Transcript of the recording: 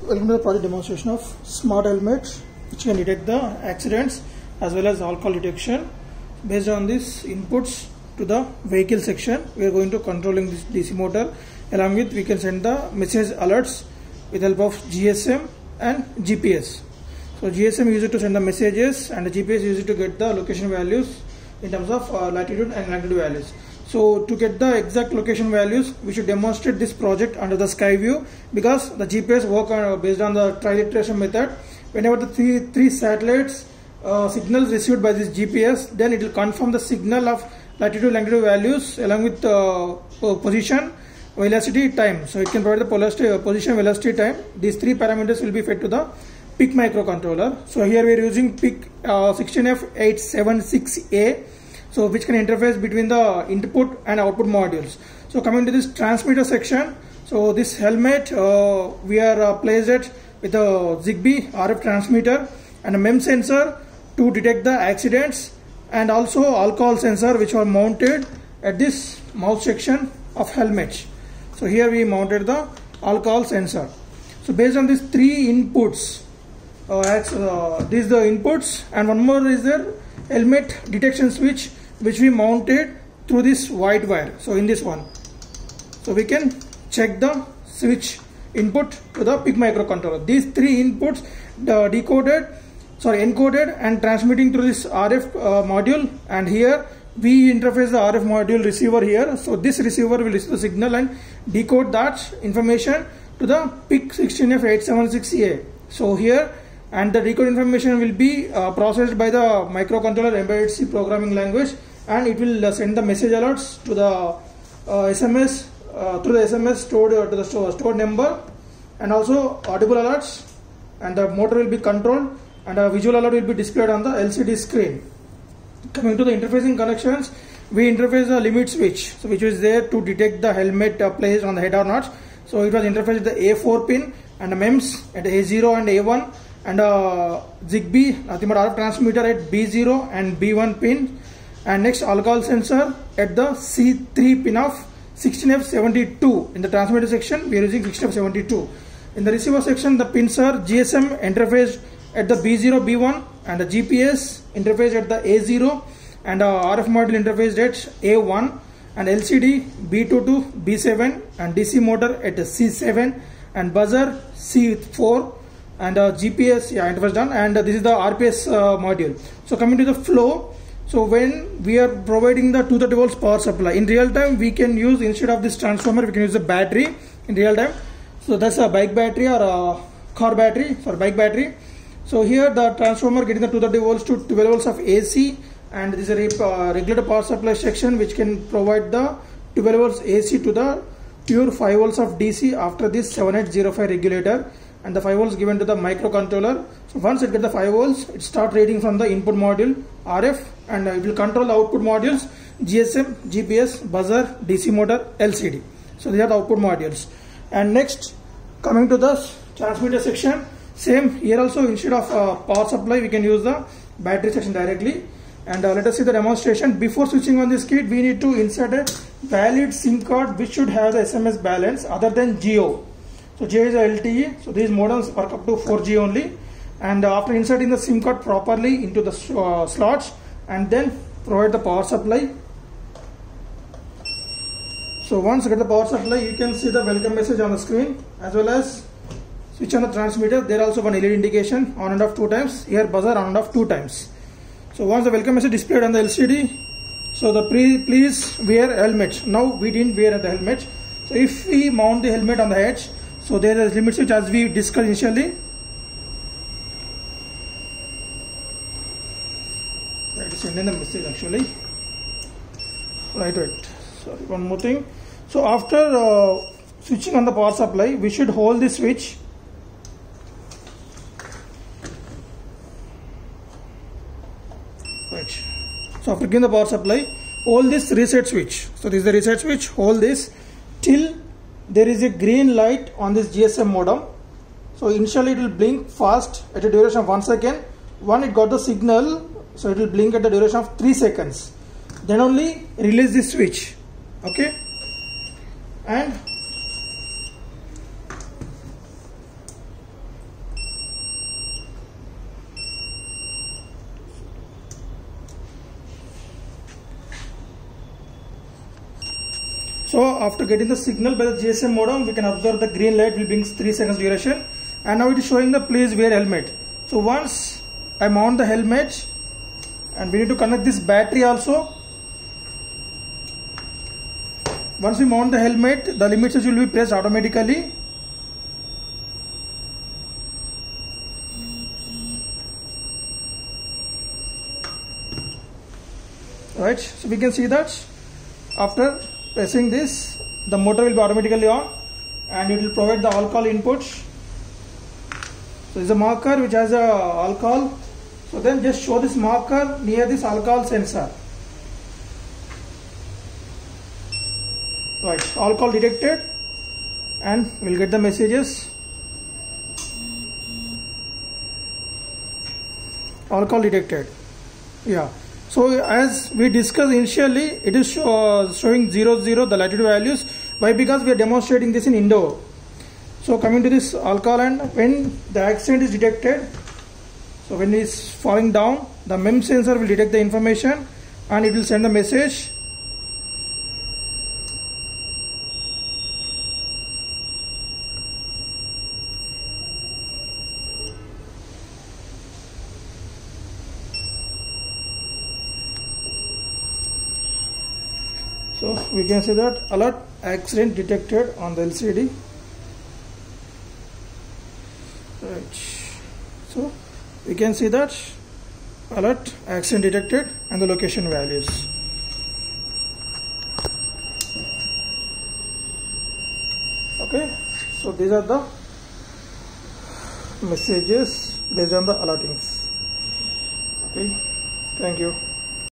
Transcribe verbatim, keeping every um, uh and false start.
Welcome to the project demonstration of smart helmet, which can detect the accidents as well as alcohol detection. Based on these inputs to the vehicle section, we are going to controlling this D C motor. Along with, we can send the message alerts with help of G S M and G P S. So G S M uses it to send the messages, and the G P S uses it to get the location values in terms of uh, latitude and longitude values. So to get the exact location values, we should demonstrate this project under the sky view, because the G P S work on, based on the trilateration method. Whenever the three three satellites uh, signals received by this G P S, then it will confirm the signal of latitude longitude values along with uh, position, velocity, time. So it can provide the velocity, uh, position, velocity, time. These three parameters will be fed to the P I C microcontroller. So here we are using P I C uh, sixteen F eight seventy-six A. So which can interface between the input and output modules. So coming to this transmitter section, so this helmet uh, we are uh, placed it with a Zigbee R F transmitter and a M E M sensor to detect the accidents, and also alcohol sensor which are mounted at this mouth section of helmet. So here we mounted the alcohol sensor. So based on these three inputs, uh, uh, these the inputs, and one more is there helmet detection switch, which we mounted through this white wire. So in this one, so we can check the switch input to the P I C microcontroller. These three inputs the decoded, sorry encoded and transmitting through this R F uh, module, and here we interface the R F module receiver here. So this receiver will receive the signal and decode that information to the P I C sixteen F eight seventy-six A. So here, and the decode information will be uh, processed by the microcontroller embedded C programming language, and it will uh, send the message alerts to the uh, S M S uh, through the S M S stored uh, to the store, stored number, and also audible alerts, and the motor will be controlled, and a visual alert will be displayed on the L C D screen. Coming to the interfacing connections, we interface the limit switch, so which is there to detect the helmet uh, placed on the head or not. So it was interfaced with the A four pin and the M E M S at A zero and A one, and a Zigbee nothing but R F transmitter at B zero and B one pin, and next alcohol sensor at the C three pin of sixteen F seventy-two. In the transmitter section, we are using sixteen F seventy-two. In the receiver section, the pins are G S M interface at the B zero, B one, and the G P S interface at the A zero, and a R F module interface at A one, and L C D B two to B seven, and D C motor at the C seven, and buzzer C four, and uh, G P S yeah interface done, and uh, this is the R P S uh, module. So coming to the flow, so when we are providing the two hundred thirty volts power supply, in real time we can use, instead of this transformer, we can use the battery in real time. So that's a bike battery or a car battery for bike battery. So here the transformer getting the two hundred thirty volts to twelve volts of A C, and this is a uh, regulator power supply section which can provide the twelve volts A C to the pure five volts of D C after this seven eight zero five regulator, and the five volts given to the microcontroller. So once it gets the five volts, it start reading from the input module R F, and it will control the output modules G S M, G P S, buzzer, D C motor, L C D. So these are the output modules. And next, coming to the transmitter section, same here also, instead of uh, power supply we can use the battery section directly. And uh, let us see the demonstration. Before switching on this kit, we need to insert a valid SIM card which should have the S M S balance other than Jio. So Jio is a L T E, so these modems work up to four G only. And uh, after inserting the SIM card properly into the uh, slots, and then provide the power supply. So once you get the power supply, you can see the welcome message on the screen, as well as switch on the transmitter. There also one L E D indication, on and off two times. Here buzzer on and off two times. So once the welcome message displayed on the L C D, so the pre please wear helmet. Now we didn't wear the helmet. So if we mount the helmet on the edge, so there is limit switch as we discussed initially. Right, sending the message actually. Right, right. Sorry, one more thing. So after uh, switching on the power supply, we should hold the switch. Right. So after giving the power supply, hold this reset switch. So this is the reset switch. Hold this till there is a green light on this G S M modem. So initially it will blink fast at a duration of one second. When it got the signal, so it will blink at the duration of three seconds. Then only release this switch. Okay. And So after getting the signal by the G S M modem, we can observe the green light will bring three seconds duration, and now it is showing the please wear helmet. So once I mount the helmet, and we need to connect this battery also. Once we mount the helmet, the limit switch will be pressed automatically. Right, so we can see that after pressing this, the motor will be automatically on, and it will provide the all-call inputs. So it's a marker which has a all-call. So then just show this marker near this all-call sensor. Right, all-call detected, and we'll get the messages. All-call detected. Yeah. So as we discussed initially, it is show, uh, showing zero zero the latitude values. Why? Because we are demonstrating this in indoor. So coming to this all-call, and when the accident is detected, so when it is falling down, the M E M sensor will detect the information and it will send the message. So we can say that alert accident detected on the L C D. Right. So we can see that alert accident detected and the location values. Okay. So these are the messages based on the alertings. Okay. Thank you.